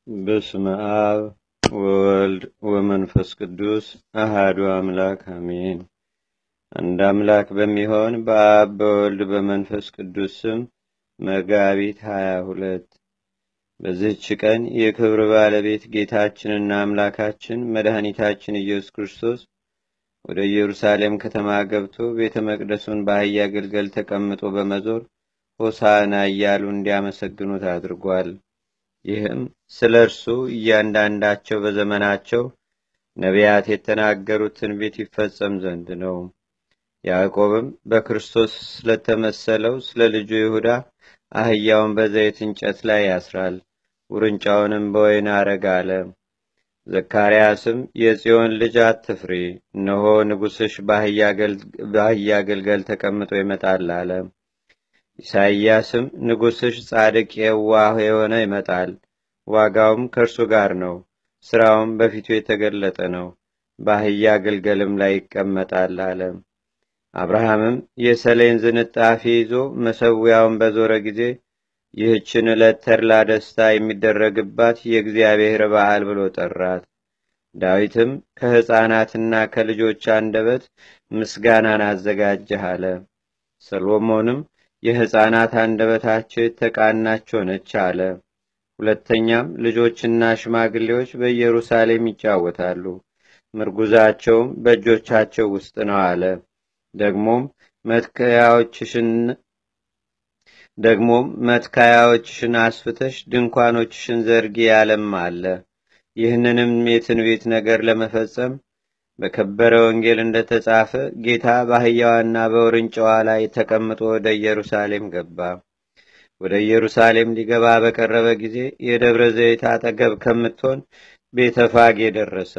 በስመ አብ ወወልድ ወመንፈስ ቅዱስ አሃዱ አምላክ አሜን። አንድ አምላክ በሚሆን በአብ በወልድ በመንፈስ ቅዱስ ስም መጋቢት 22 በዚህች ቀን የክብር ባለቤት ጌታችንና አምላካችን መድኃኒታችን ኢየሱስ ክርስቶስ ወደ ኢየሩሳሌም ከተማ ገብቶ ቤተ መቅደሱን በአህያ ግልገል ተቀምጦ በመዞር ሆሳዕና እያሉ እንዲያመሰግኑት አድርጓል። ይህም ስለ እርሱ እያንዳንዳቸው በዘመናቸው ነቢያት የተናገሩት ትንቢት ይፈጸም ዘንድ ነው። ያዕቆብም በክርስቶስ ስለተመሰለው ስለ ልጁ ይሁዳ አህያውን በዘይት እንጨት ላይ ያስራል፣ ውርንጫውንም በወይን አረግ አለ። ዘካርያስም የጽዮን ልጅ አትፍሪ፣ እነሆ ንጉሥሽ በአህያ ግልገል ተቀምጦ ይመጣል አለ። ኢሳይያስም ንጉሥሽ ጻድቅ የዋህ የሆነ ይመጣል፣ ዋጋውም ከእርሱ ጋር ነው፣ ሥራውም በፊቱ የተገለጠ ነው፣ በአህያ ግልገልም ላይ ይቀመጣል አለ። አብርሃምም የሰሌን ዝንጣፊ ይዞ መሠዊያውን በዞረ ጊዜ ይህችን ዕለት ተድላ ደስታ የሚደረግባት የእግዚአብሔር በዓል ብሎ ጠራት። ዳዊትም ከሕፃናትና ከልጆች አንደበት ምስጋናን አዘጋጀህ አለ። ሰሎሞንም የሕፃናት አንደበታቸው የተቃናች ሆነች አለ። ሁለተኛም ልጆችና ሽማግሌዎች በኢየሩሳሌም ይጫወታሉ፣ ምርጉዛቸውም በእጆቻቸው ውስጥ ነው አለ። ደግሞም መትከያዎችሽን አስፍተሽ ድንኳኖችሽን ዘርጊ ያለም አለ። ይህንንም የትንቢት ነገር ለመፈጸም በከበረ ወንጌል እንደተጻፈ ጌታ በአህያዋና በውርንጫዋ ላይ ተቀምጦ ወደ ኢየሩሳሌም ገባ። ወደ ኢየሩሳሌም ሊገባ በቀረበ ጊዜ የደብረ ዘይት አጠገብ ከምትሆን ቤተፋጌ ደረሰ።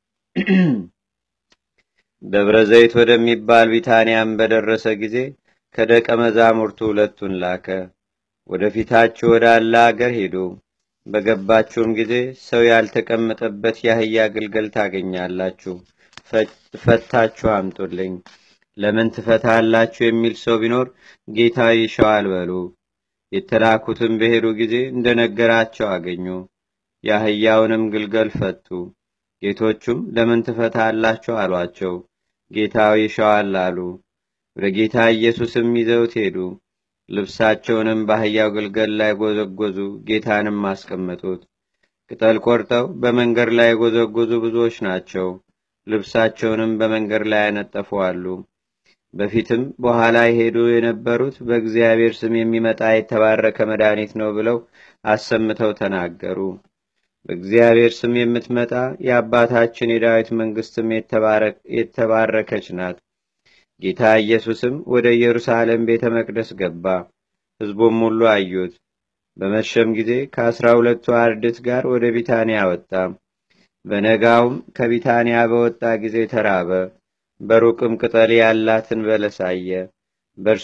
ደብረ ዘይት ወደሚባል ቢታንያም በደረሰ ጊዜ ከደቀ መዛሙርቱ ሁለቱን ላከ። ወደፊታችሁ ወዳለ አገር ሄዱ። በገባችሁም ጊዜ ሰው ያልተቀመጠበት የአህያ ግልገል ታገኛላችሁ፣ ፈታችሁ አምጡልኝ። ለምን ትፈታላችሁ የሚል ሰው ቢኖር ጌታ ይሻዋል በሉ። የተላኩትም በሄዱ ጊዜ እንደነገራቸው አገኙ። የአህያውንም ግልገል ፈቱ። ጌቶቹም ለምን ትፈታላችሁ አሏቸው። ጌታው ይሻዋል አሉ። ወደ ጌታ ኢየሱስም ይዘውት ሄዱ። ልብሳቸውንም በአህያው ግልገል ላይ ጎዘጎዙ፣ ጌታንም አስቀመጡት። ቅጠል ቆርጠው በመንገድ ላይ የጎዘጎዙ ብዙዎች ናቸው። ልብሳቸውንም በመንገድ ላይ ያነጠፉ አሉ። በፊትም በኋላ ሄዱ የነበሩት በእግዚአብሔር ስም የሚመጣ የተባረከ መድኃኒት ነው ብለው አሰምተው ተናገሩ። በእግዚአብሔር ስም የምትመጣ የአባታችን የዳዊት መንግስትም የተባረከች ናት። ጌታ ኢየሱስም ወደ ኢየሩሳሌም ቤተ መቅደስ ገባ። ሕዝቡም ሁሉ አዩት። በመሸም ጊዜ ከ12ቱ አርድእት ጋር ወደ ቢታንያ ወጣ። በነጋውም ከቢታንያ በወጣ ጊዜ ተራበ። በሩቅም ቅጠል ያላትን በለስ አየ። በእርሷ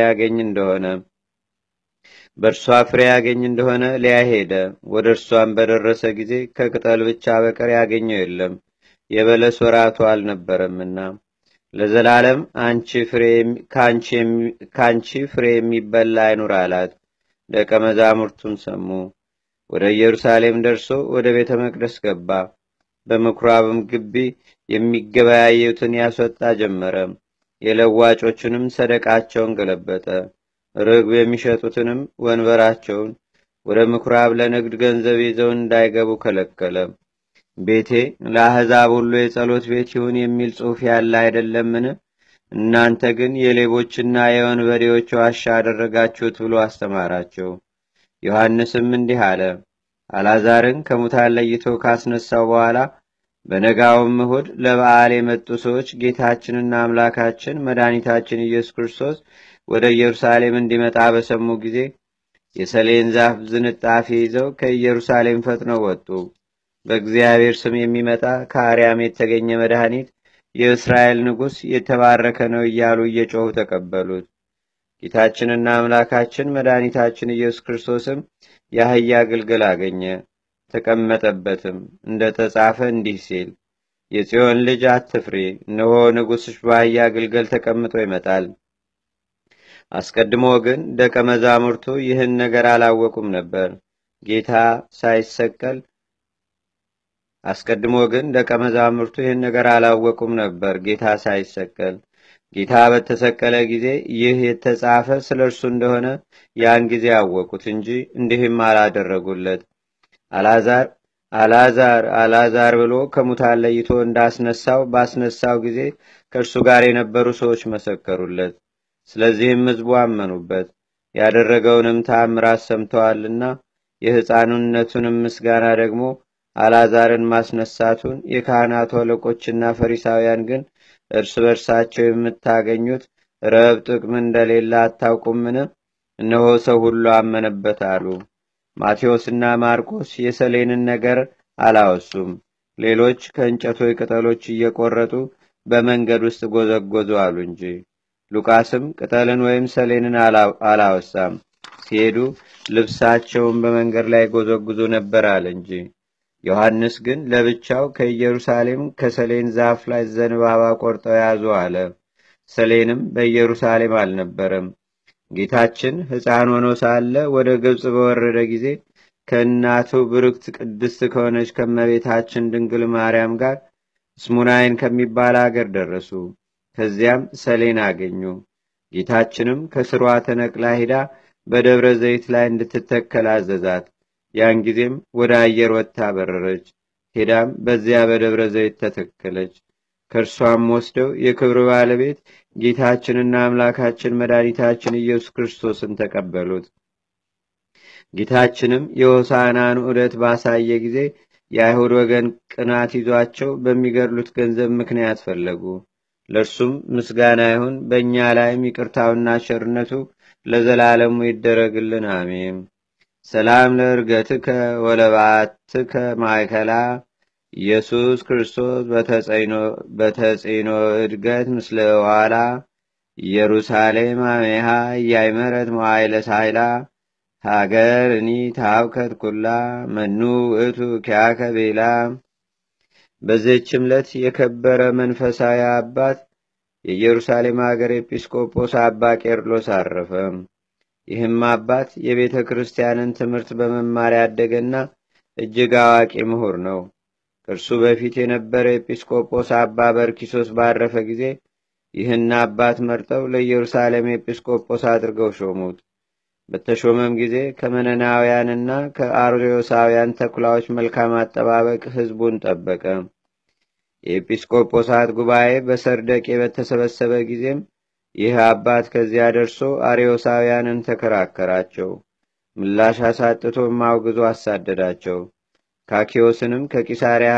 ፍሬ ያገኝ እንደሆነ ሊያይ ሄደ። ወደ እርሷም በደረሰ ጊዜ ከቅጠል ብቻ በቀር ያገኘው የለም፣ የበለስ ወራቱ አልነበረምና። ለዘላለም ከአንቺ ፍሬ የሚበላ አይኑር አላት። ደቀ መዛሙርቱም ሰሙ። ወደ ኢየሩሳሌም ደርሶ ወደ ቤተ መቅደስ ገባ። በምኵራብም ግቢ የሚገበያዩትን ያስወጣ ጀመረ። የለዋጮችንም ሰደቃቸውን ገለበጠ። ርግብ የሚሸጡትንም ወንበራቸውን ወደ ምኵራብ ለንግድ ገንዘብ ይዘው እንዳይገቡ ከለከለ። ቤቴ ለአሕዛብ ሁሉ የጸሎት ቤት ይሁን የሚል ጽሑፍ ያለ አይደለምን? እናንተ ግን የሌቦችና የወንበዴዎች ዋሻ አደረጋችሁት ብሎ አስተማራቸው። ዮሐንስም እንዲህ አለ። አልዓዛርን ከሙታን ለይቶ ካስነሳው በኋላ በነጋውም እሁድ ለበዓል የመጡ ሰዎች ጌታችንና አምላካችን መድኃኒታችን ኢየሱስ ክርስቶስ ወደ ኢየሩሳሌም እንዲመጣ በሰሙ ጊዜ የሰሌን ዛፍ ዝንጣፊ ይዘው ከኢየሩሳሌም ፈጥነው ወጡ። በእግዚአብሔር ስም የሚመጣ ከአርያም የተገኘ መድኃኒት የእስራኤል ንጉሥ የተባረከ ነው እያሉ እየጮኹ ተቀበሉት። ጌታችንና አምላካችን መድኃኒታችን ኢየሱስ ክርስቶስም የአህያ ግልገል አገኘ፣ ተቀመጠበትም። እንደ ተጻፈ እንዲህ ሲል የጽዮን ልጅ አትፍሪ፣ እነሆ ንጉሥሽ በአህያ ግልገል ተቀምጦ ይመጣል። አስቀድሞ ግን ደቀ መዛሙርቱ ይህን ነገር አላወቁም ነበር። ጌታ ሳይሰቀል አስቀድሞ ግን ደቀ መዛሙርቱ ይህን ነገር አላወቁም ነበር። ጌታ በተሰቀለ ጊዜ ይህ የተጻፈ ስለ እርሱ እንደሆነ ያን ጊዜ አወቁት እንጂ እንዲህም አላደረጉለት። አልዓዛር ብሎ ከሙታን ለይቶ እንዳስነሳው ባስነሳው ጊዜ ከእርሱ ጋር የነበሩ ሰዎች መሰከሩለት። ስለዚህም ሕዝቡ አመኑበት። ያደረገውንም ተአምራት ሰምተዋልና የሕፃንነቱንም ምስጋና ደግሞ አልዓዛርን ማስነሳቱን የካህናቱ አለቆችና ፈሪሳውያን ግን እርስ በርሳቸው የምታገኙት ረብ ጥቅም እንደሌለ አታውቁምን? እነሆ ሰው ሁሉ አመነበት አሉ። ማቴዎስና ማርቆስ የሰሌንን ነገር አላወሱም። ሌሎች ከእንጨቶች ቅጠሎች እየቆረጡ በመንገድ ውስጥ ጎዘጎዙ አሉ እንጂ። ሉቃስም ቅጠልን ወይም ሰሌንን አላወሳም። ሲሄዱ ልብሳቸውን በመንገድ ላይ ጎዘጉዞ ነበር አለ እንጂ። ዮሐንስ ግን ለብቻው ከኢየሩሳሌም ከሰሌን ዛፍ ላይ ዘንባባ ቆርጠው ያዙ አለ። ሰሌንም በኢየሩሳሌም አልነበረም። ጌታችን ሕፃን ሆኖ ሳለ ወደ ግብፅ በወረደ ጊዜ ከእናቱ ብርክት ቅድስት ከሆነች ከመቤታችን ድንግል ማርያም ጋር ስሙናይን ከሚባል አገር ደረሱ። ከዚያም ሰሌን አገኙ። ጌታችንም ከስሯ ተነቅላ ሂዳ በደብረ ዘይት ላይ እንድትተከል አዘዛት። ያን ጊዜም ወደ አየር ወጥታ በረረች። ሄዳም በዚያ በደብረ ዘይት ተተከለች። ከእርሷም ወስደው የክብር ባለቤት ጌታችንና አምላካችን መድኃኒታችን ኢየሱስ ክርስቶስን ተቀበሉት። ጌታችንም የሆሳዕናን ዑደት ባሳየ ጊዜ የአይሁድ ወገን ቅናት ይዟቸው በሚገድሉት ገንዘብ ምክንያት ፈለጉ። ለእርሱም ምስጋና ይሁን፣ በእኛ ላይም ይቅርታውና ቸርነቱ ለዘላለሙ ይደረግልን፣ አሜን። ሰላም ለእርገትከ ወለባትከ ማይከላ ኢየሱስ ክርስቶስ በተጽዕኖ እድገት ምስለ ዋላ ኢየሩሳሌም አሜሃ እያይመረት መዋይለ ሳይላ ሃገር እኒ ታውከት ኩላ መኑ ውእቱ ኪያከ ቤላ። በዚህችም ዕለት የከበረ መንፈሳዊ አባት የኢየሩሳሌም አገር ኤጲስቆጶስ አባ ቄርሎስ አረፈ። ይህም አባት የቤተ ክርስቲያንን ትምህርት በመማር ያደገና እጅግ አዋቂ ምሁር ነው። ከእርሱ በፊት የነበረ ኤጲስቆጶስ አባ በርኪሶስ ባረፈ ጊዜ ይህን አባት መርጠው ለኢየሩሳሌም ኤጲስቆጶስ አድርገው ሾሙት። በተሾመም ጊዜ ከመነናውያንና ከአርዮሳውያን ተኩላዎች መልካም አጠባበቅ ሕዝቡን ጠበቀ። የኤጲስቆጶሳት ጉባኤ በሰርደቄ በተሰበሰበ ጊዜም ይህ አባት ከዚያ ደርሶ አርዮሳውያንን ተከራከራቸው። ምላሽ አሳጥቶም አውግዞ አሳደዳቸው። ካኪዮስንም ከቂሳሪያ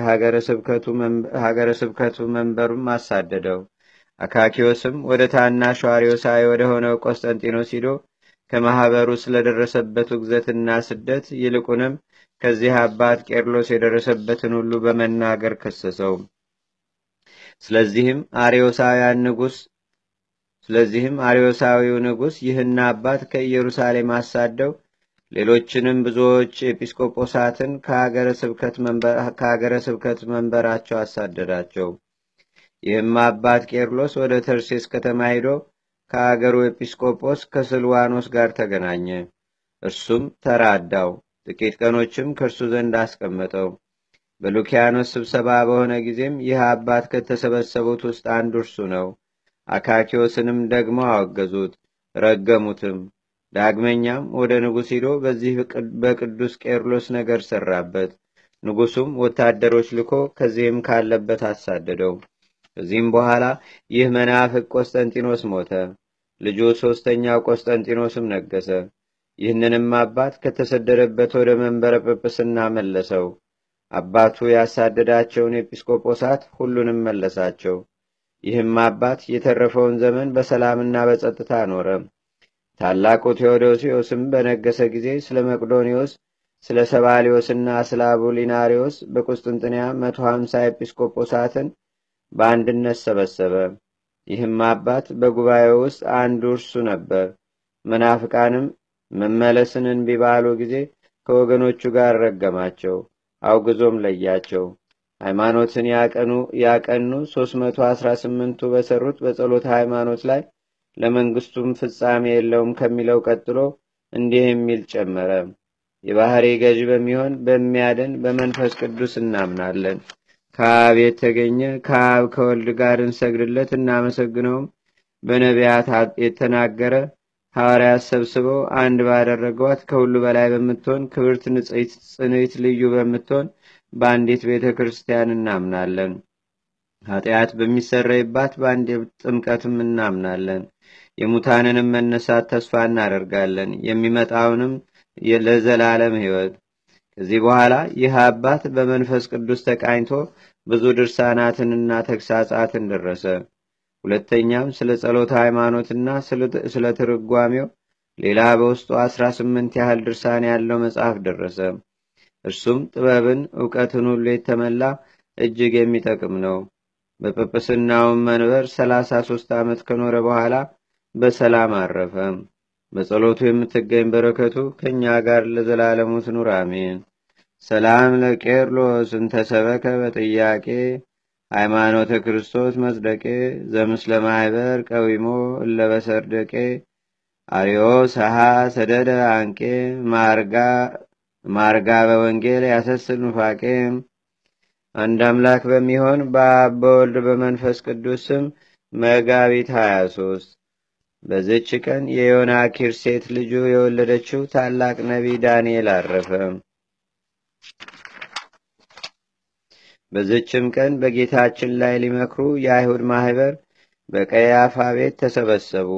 ሀገረ ስብከቱ መንበሩም አሳደደው። አካኪዮስም ወደ ታናሹ አርዮሳዊ ወደ ሆነው ቆስጠንጢኖስ ሂዶ ከማኅበሩ ስለደረሰበት ውግዘትና ስደት ይልቁንም ከዚህ አባት ቄርሎስ የደረሰበትን ሁሉ በመናገር ከሰሰው። ስለዚህም አርዮሳዊው ንጉሥ ይህን አባት ከኢየሩሳሌም አሳደው ሌሎችንም ብዙዎች ኤጲስቆጶሳትን ከሀገረ ስብከት መንበራቸው አሳደዳቸው። ይህም አባት ቄርሎስ ወደ ተርሴስ ከተማ ሂዶ ከአገሩ ኤጲስቆጶስ ከስልዋኖስ ጋር ተገናኘ። እርሱም ተራዳው። ጥቂት ቀኖችም ከእርሱ ዘንድ አስቀመጠው። በሉኪያኖስ ስብሰባ በሆነ ጊዜም ይህ አባት ከተሰበሰቡት ውስጥ አንዱ እርሱ ነው። አካኪዮስንም ደግሞ አወገዙት፣ ረገሙትም። ዳግመኛም ወደ ንጉሥ ሂዶ በዚህ በቅዱስ ቄርሎስ ነገር ሰራበት። ንጉሡም ወታደሮች ልኮ ከዚህም ካለበት አሳደደው። ከዚህም በኋላ ይህ መናፍቅ ቆስጠንጢኖስ ሞተ። ልጁ ሦስተኛው ቆስጠንጢኖስም ነገሰ። ይህንንም አባት ከተሰደደበት ወደ መንበረ ጵጵስና መለሰው። አባቱ ያሳደዳቸውን ኤጲስቆጶሳት ሁሉንም መለሳቸው። ይህም አባት የተረፈውን ዘመን በሰላምና በጸጥታ ኖረ። ታላቁ ቴዎዶሲዮስም በነገሰ ጊዜ ስለ መቅዶኒዎስ፣ ስለ ሰባሊዮስና ስለ አቡሊናሪዎስ በቁስጥንጥንያ 150 ኤጲስቆጶሳትን በአንድነት ሰበሰበ። ይህም አባት በጉባኤው ውስጥ አንዱ እርሱ ነበር። መናፍቃንም መመለስን እንቢ ባሉ ጊዜ ከወገኖቹ ጋር ረገማቸው፣ አውግዞም ለያቸው። ሃይማኖትን ያቀኑ 318ቱ በሰሩት በጸሎት ሃይማኖት ላይ ለመንግስቱም ፍጻሜ የለውም ከሚለው ቀጥሎ እንዲህ የሚል ጨመረ። የባህሪ ገዥ በሚሆን በሚያድን በመንፈስ ቅዱስ እናምናለን። ከአብ የተገኘ ከአብ ከወልድ ጋር እንሰግድለት እናመሰግነውም በነቢያት የተናገረ ሐዋርያት ሰብስበው አንድ ባደረጓት ከሁሉ በላይ በምትሆን ክብርት ንጽሕት ጽንዕት ልዩ በምትሆን በአንዲት ቤተ ክርስቲያን እናምናለን። ኃጢአት በሚሰረይባት በአንድ ጥምቀትም እናምናለን። የሙታንንም መነሳት ተስፋ እናደርጋለን፣ የሚመጣውንም ለዘላለም ሕይወት። ከዚህ በኋላ ይህ አባት በመንፈስ ቅዱስ ተቃኝቶ ብዙ ድርሳናትንና ተግሳጻትን ደረሰ። ሁለተኛም ስለ ጸሎተ ሃይማኖትና ስለ ትርጓሜው ሌላ በውስጡ 18 ያህል ድርሳን ያለው መጽሐፍ ደረሰ። እርሱም ጥበብን ዕውቀትን ሁሉ የተመላ እጅግ የሚጠቅም ነው። በጵጵስናውም መንበር 33 ዓመት ከኖረ በኋላ በሰላም አረፈ። በጸሎቱ የምትገኝ በረከቱ ከእኛ ጋር ለዘላለሙ ትኑር አሜን። ሰላም ለቄርሎስ እንተሰበከ በጥያቄ ሃይማኖተ ክርስቶስ መጽደቄ ዘምስለ ማይበር ቀዊሞ እለበሰርደቄ አርዮ ሰሃ ሰደደ አንቄ ማርጋ በወንጌል ያሰስል ኑፋቄ። አንድ አምላክ በሚሆን በአብ በወልድ በመንፈስ ቅዱስ ስም መጋቢት 23 በዚች ቀን የዮናኪር ሴት ልጁ የወለደችው ታላቅ ነቢይ ዳንኤል አረፈ። በዚችም ቀን በጌታችን ላይ ሊመክሩ የአይሁድ ማህበር በቀያፋ ቤት ተሰበሰቡ።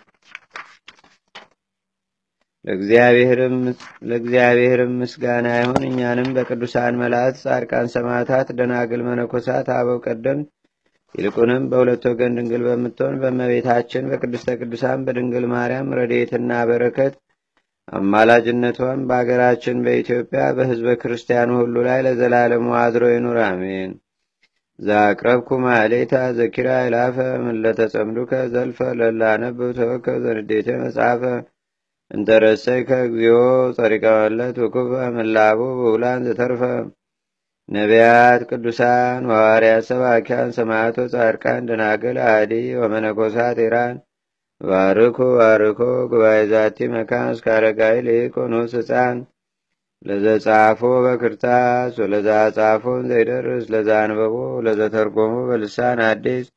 ለእግዚአብሔርም ምስጋና ይሁን። እኛንም በቅዱሳን መላእክት፣ ጻድቃን፣ ሰማዕታት፣ ደናግል፣ መነኮሳት፣ አበው ቀደምት ይልቁንም በሁለት ወገን ድንግል በምትሆን በእመቤታችን በቅድስተ ቅዱሳን በድንግል ማርያም ረድኤትና በረከት አማላጅነቷን በአገራችን በኢትዮጵያ በሕዝበ ክርስቲያኑ ሁሉ ላይ ለዘላለሙ አድሮ ይኑር አሜን። ዛቅረብኩ ማሌታ ዘኪራ ይላፈ ምለተጸምዱከ ዘልፈ ለላነብብ ተወከ ዘንዴቴ መጽሐፈ እንተረሰይከ እግዚኦ ጸሪቀመለት ውኩፈ ምላቡ በውላን ዘተርፈ ነቢያት፣ ቅዱሳን፣ ሐዋርያት፣ ሰባኪያን፣ ሰማዕቶ፣ ጻድቃን፣ ደናግል፣ አዲ ወመነኮሳት ኢራን ባርኮ ባርኮ ጉባኤ ዛቲ መካን እስከ አረጋዊ ሊቆኖስ ሕፃን ለዘጻፎ በክርታስ ወለዛ ጻፎን ዘይደርስ ለዛ አንበቦ ለዘተርጎሞ በልሳን አዲስ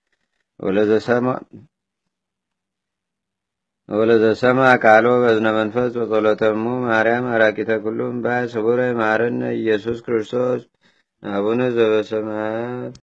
ወለዘሰማ ቃሎ በዝነ መንፈስ በጸሎተሙ ማርያም አራቂተ ኩሉም ባይ ስቡረ ማረነ ኢየሱስ ክርስቶስ አቡነ ዘበሰማያት